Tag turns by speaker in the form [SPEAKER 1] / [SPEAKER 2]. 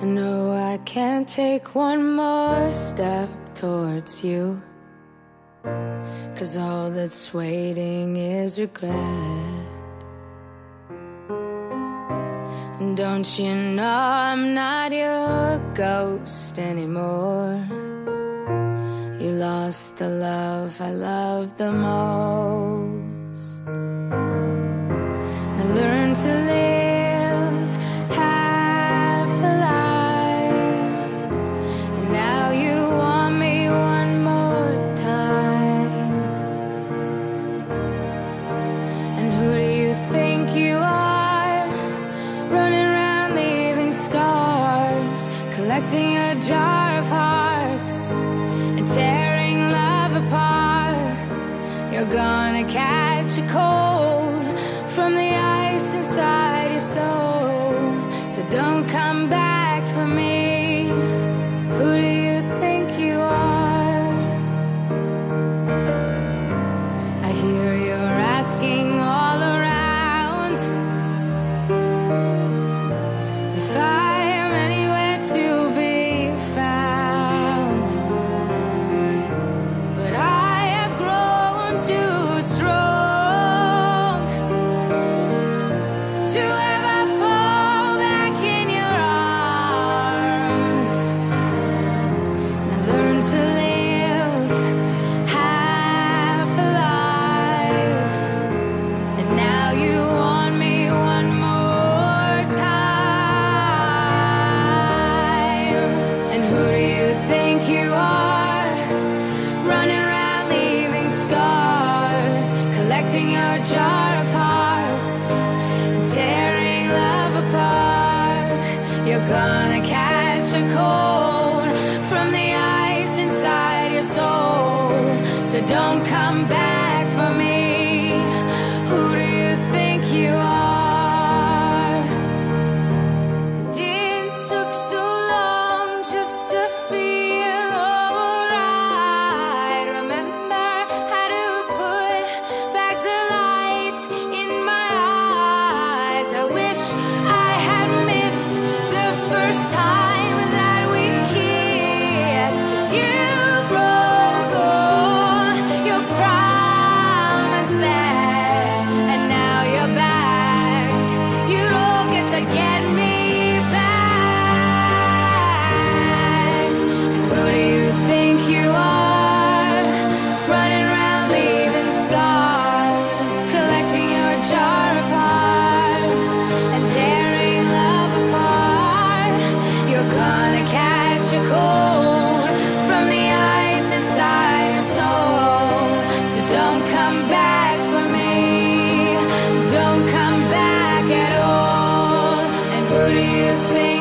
[SPEAKER 1] I know I can't take one more step towards you, 'cause all that's waiting is regret. And don't you know I'm not your ghost anymore? You lost the love I loved the most. I learned to live half alive, and now you want me one more time. And who do you think you are, running around leaving scars, collecting a jar of hearts and tearing love apart? You're gonna catch a cold from the ice inside your soul, so don't come back for me. Who do you think you are? I hear you're asking all around if I am anywhere to be found, but I have grown too strong to ever fall back in your arms. And I learned to live half alive, and now you want me one more time. And who do you think you are, running around leaving scars, collecting your jar of hearts and tearing love apart? You're gonna catch a cold from the ice inside your soul, so don't come back for me. Who do you think you are? And it took so long just to feel alright. Remember how to put back the light in my eyes. I wish I had missed the first time that we kissed, 'cause you broke all your promises, and now you're back. You don't get to get me back. And who do you think you are, running around leaving scars, collecting your jar of hearts and tearing love apart? You're gonna catch a cold from the ice inside your soul, so don't come back for me. Don't come back at all. And who do you think